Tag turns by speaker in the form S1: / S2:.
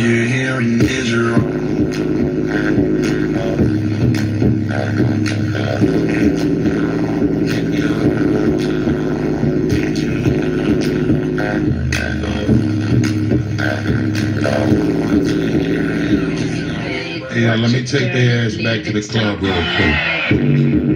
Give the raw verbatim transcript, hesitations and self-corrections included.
S1: you're hearing is wrong.
S2: Yeah, let me take their ass back to the club real quick.